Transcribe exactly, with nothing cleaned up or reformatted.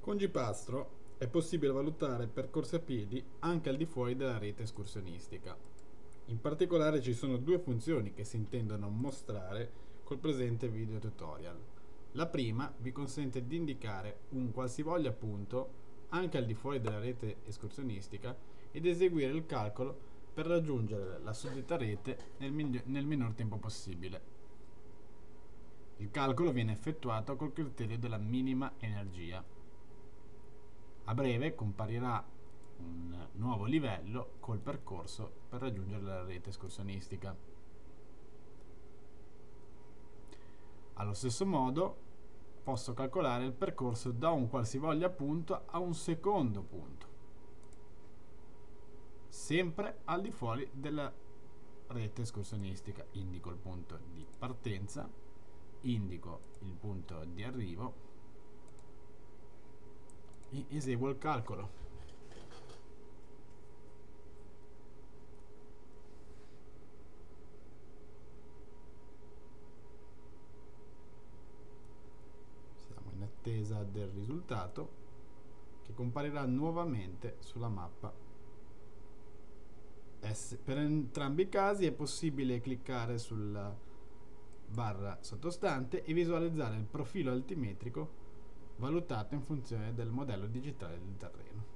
Con Gpastro è possibile valutare percorsi a piedi anche al di fuori della rete escursionistica. In particolare ci sono due funzioni che si intendono mostrare col presente video tutorial. La prima vi consente di indicare un qualsivoglia punto anche al di fuori della rete escursionistica ed eseguire il calcolo per raggiungere la suddetta rete nel, min- nel minor tempo possibile. Il calcolo viene effettuato col criterio della minima energia. A breve comparirà un nuovo livello col percorso per raggiungere la rete escursionistica. Allo stesso modo posso calcolare il percorso da un qualsivoglia punto a un secondo punto, sempre al di fuori della rete escursionistica. Indico il punto di partenza, indico il punto di arrivo e eseguo il calcolo. Siamo in attesa del risultato che comparirà nuovamente sulla mappa. Per entrambi i casi è possibile cliccare sulla barra sottostante e visualizzare il profilo altimetrico valutato in funzione del modello digitale del terreno.